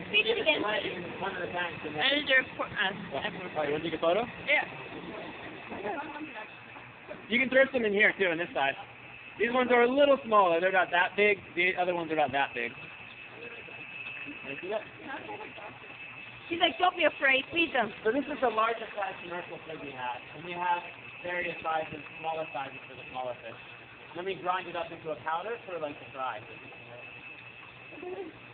Read it again. One of the tanks. Elder. Oh, you want to take a photo? Yeah. You can throw some in here too, on this side. These ones are a little smaller. They're not that big. The other ones are not that big. Can you see that? She's like, don't be afraid. Feed them. So this is the largest size commercial pig we have. And we have various sizes, smaller sizes for the smaller fish. Then we grind it up into a powder for like the fry.